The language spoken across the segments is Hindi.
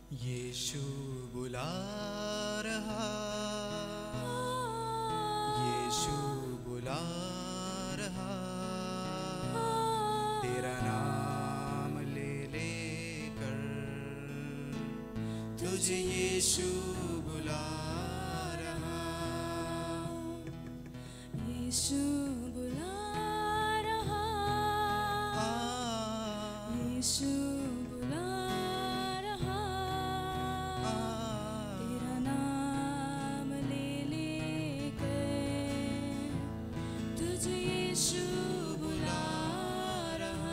यीशु बुला रहा, यीशु बुला रहा, तेरा नाम ले लेकर तुझे यीशु बुला रहा, यीशु बुला रहा, यीशु बुला रहा, तेरा नाम ले लेकर तुझे यीशु बुला रहा,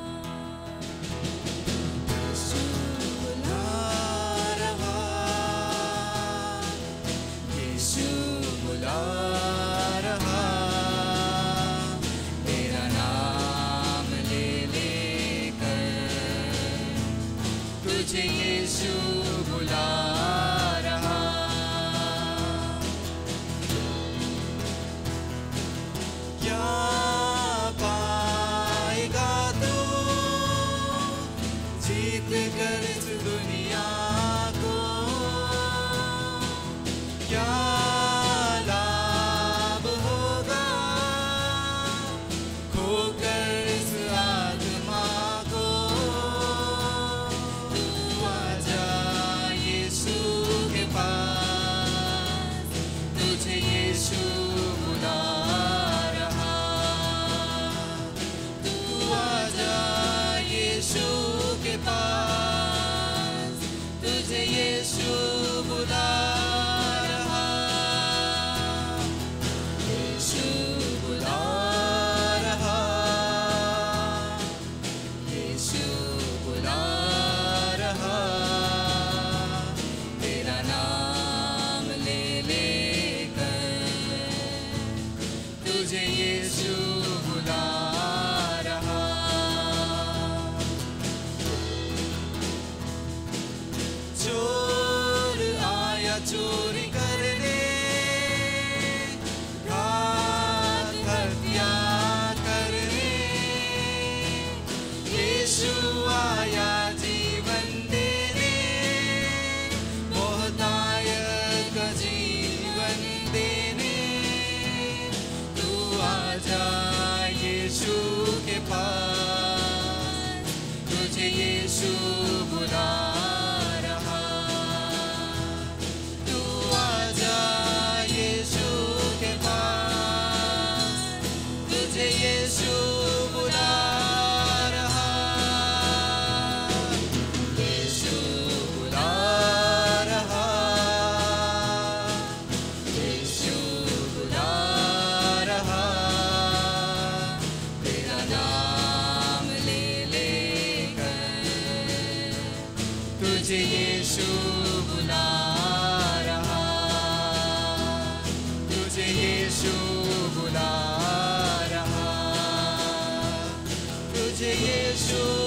यीशु बुला रहा, यीशु बुला रहा, तेरा नाम ले लेकर तुझे यीशु बुला रहा। क्या पाएगा तू जीत कर इस दुनिया को, क्या लाभ होगा खोकर इस आत्मा को। तू आजा यीशु के पास, तुझे यीशु बुला रहा। तू आजा यीशु के पास, तुझे यीशु बुला रहा। यीशु बुला रहा, यीशु बुला रहा, तेरा नाम ले लेकर तुझे यीशु बुला रहा। चोर आया चोरी करने, घात हत्या करने, यीशु आया जीवन देने, मोहताज का जीवन देने। तू आजा यीशु के पास, तुझे यीशु बुला रहा। तू आजा यीशु के पास, तुझे यीशु बुला रहा। यीशु बुला रहा, यीशु बुला रहा, तेरा नाम ले लेकर तुझे यीशु बुला रहा। तुझे यीशु बुला रहा, तुझे यीशु